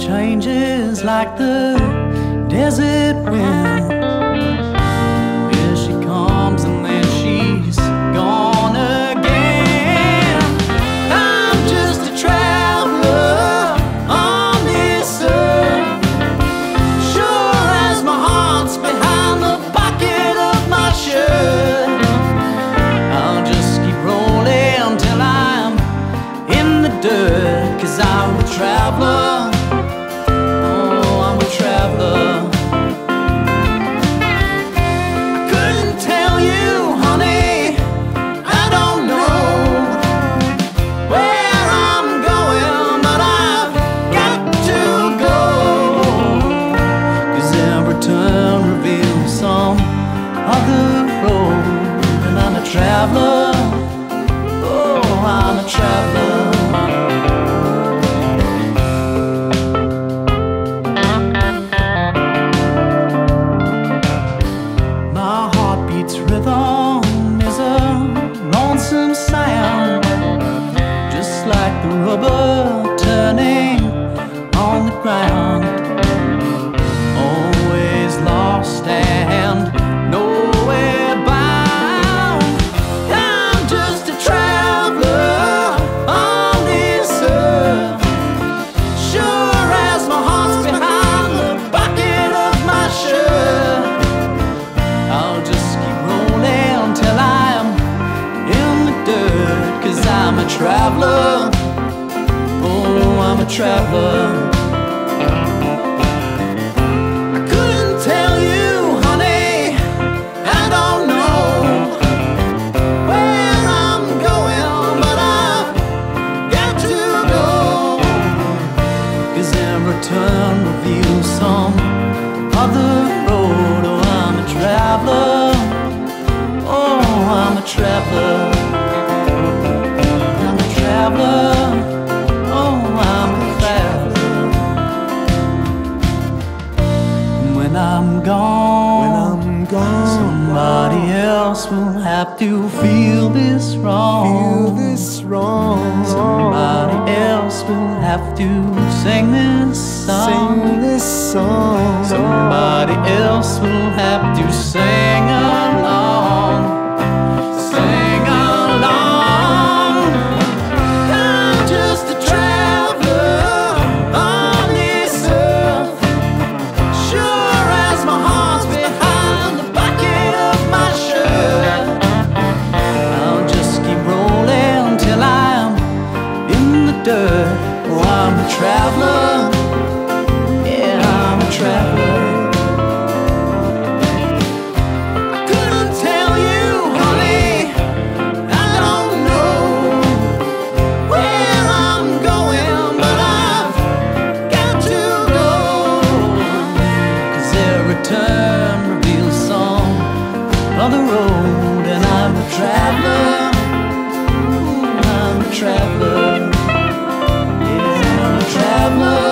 changes like the desert wind. Here she comes and then she's gone again. I'm just a traveler on this earth, sure as my heart's behind the pocket of my shirt. I'll just keep rolling till I'm in the dirt, 'cause I'm a traveler. Oh, I'm a traveler. I couldn't tell you, honey, I don't know where I'm going, but I've got to go, 'cause every turn reveals some other road, and I'm a traveler. Oh, I'm a traveler. Rhythm is a lonesome sound, just like the rubber turning on the ground. Always lost and nowhere bound. I'm just a traveler on this earth, sure as my heart's behind the pocket of my shirt. I'll just keep rolling till I'm in the dirt, 'cause I'm a traveler. Oh, I'm a traveler. I couldn't tell you, honey, I don't know where I'm going, but I've got to go, 'cause every turn reveals some other road. Oh, I'm a traveler. Oh, I'm a traveler. I'm a traveler. Oh, I'm a traveler. And when I'm gone, somebody else will have to feel this wrong. Somebody else will have to sing this song. Somebody else will have to sing along. Sing along. I'm just a traveler on this earth, sure as my heart's behind the pocket of my shirt. I'll just keep rolling till I'm in the dirt. Oh, I'm a traveler. Yeah, I'm a traveler. I couldn't tell you, honey, I don't know where I'm going, but I've got to go, 'cause every turn reveals some other road, and I'm a traveler. I'm a traveler. Yeah, I'm a traveler.